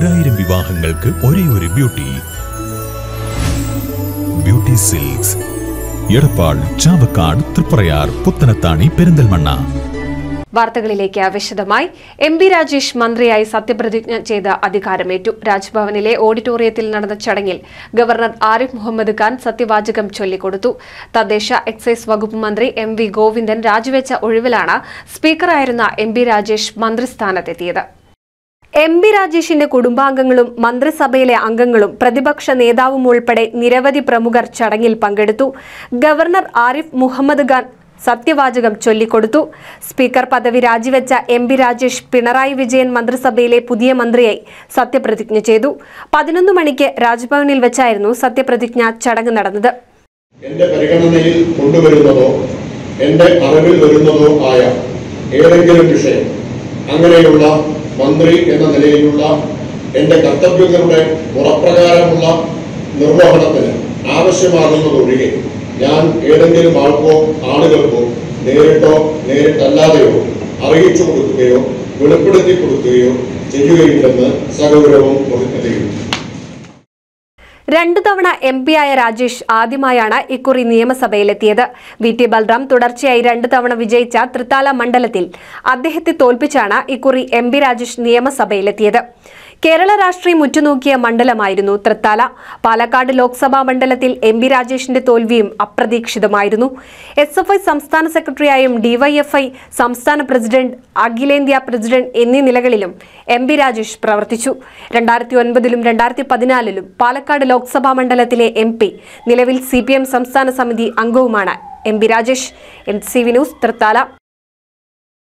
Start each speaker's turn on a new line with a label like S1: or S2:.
S1: 1000 വിവാഹങ്ങൾക്ക് ഒരേ ഒരു beauty. Beauty silks, Edappal, Chavakkad, Triprayar, Puthanathani, Perinthalmanna.
S2: വാർത്തകളിലേക്ക് വിശദമായി. എം.ബി. രാജേഷ് മന്ത്രിയായി സത്യപ്രതിജ്ഞ ചെയ്ത് അധികാരമേറ്റു. രാജ്ഭവനിലെ ഓഡിറ്റോറിയത്തിൽ നടന്ന ചടങ്ങിൽ ഗവർണർ ആരിഫ് മുഹമ്മദ് ഖാൻ സത്യവാചകം ചൊല്ലിക്കൊടുത്തു. തദ്ദേശ എക്സൈസ് വകുപ്പ് മന്ത്രി എം.വി. ഗോവിന്ദൻ രാജിവെച്ച ഒഴിവിലാണ് സ്പീക്കറായിരുന്ന എം.ബി. രാജേഷ് മന്ത്രിസ്ഥാനത്തെത്തിയത്. എം.ബി. രാജേഷിന്റെ കുടുംബാംഗങ്ങളും മന്ത്രിസഭയിലെ അംഗങ്ങളും പ്രതിപക്ഷ നേതാവും ഉൾപ്പെടെ നിരവധി പ്രമുഖർ ചടങ്ങിൽ പങ്കെടുത്തു. ഗവർണർ ആരിഫ് മുഹമ്മദ് ഖാൻ സത്യവാചകം ചൊല്ലിക്കൊടുത്തു. സ്പീക്കർ പദവി രാജിവെച്ച എം.ബി. രാജേഷ് പിണറായി വിജയൻ മന്ത്രിസഭയിലെ പുതിയ മന്ത്രിയായി സത്യപ്രതിജ്ഞ ചെയ്തു. 11 മണിക്ക് രാജ്ഭവനിൽ വെച്ചായിരുന്നു സത്യപ്രതിജ്ഞ ചടങ്ങ് നടന്നത്.
S3: എന്റെ പരിഗണനയിൽ കൊണ്ടുവരുന്നതോ എന്റെ അറിവിൽ വരുന്നതോ ആയ ഏതെങ്കിലും വിഷയം അങ്ങനെയുള്ള മന്ത്രി എന്ന നിലയിലുള്ള എന്റെ കർത്തവ്യങ്ങളുടെ മുറപ്രകാരമുള്ള നിർവഹണത്തിന് ആവശ്യമാകുന്നതൊഴികെ ഞാൻ ഏതെങ്കിലും ആളുകൾക്കോ നേരിട്ടോ നേരിട്ടല്ലാതെയോ അറിയിച്ചു കൊടുക്കുകയോ വെളിപ്പെടുത്തി കൊടുക്കുകയോ ചെയ്യുകയില്ലെന്ന് സഗൗരവം പ്രതിജ്ഞ.
S2: 2 തവണ എം.പിയായ രാജേഷ് ആദ്യമായാണ് ഇക്കുറി നിയമസഭയിലെത്തിയത്. വി.ടി. ബൽറാം തുടർച്ചയായി 2 തവണ വിജയിച്ച തൃത്താല മണ്ഡലത്തിൽ അദ്ദേഹത്തെ തോൽപ്പിച്ചാണ് ഇക്കുറി എം.ബി. രാജേഷ് നിയമസഭയിലെത്തിയത്. കേരള രാഷ്ട്രീയം ഉറ്റുനോക്കിയ മണ്ഡലമായിരുന്നു തൃത്താല. പാലക്കാട് ലോക്സഭാ മണ്ഡലത്തിൽ എം.ബി. രാജേഷിന്റെ തോൽവിയും അപ്രതീക്ഷിതമായിരുന്നു. SFI സംസ്ഥാന സെക്രട്ടറിയായും DYFI സംസ്ഥാന പ്രസിഡന്റ്, അഖിലേന്ത്യാ പ്രസിഡന്റ് എന്നീ നിലകളിലും എം.ബി. രാജേഷ് പ്രവർത്തിച്ചു. 2009-ലും 2014-ലും പാലക്കാട് ലോക്സഭാ മണ്ഡലത്തിലെ MP, നിലവിൽ CPM സംസ്ഥാന സമിതി അംഗവുമാണ് MB. Rajesh. NCV news, Thrithala.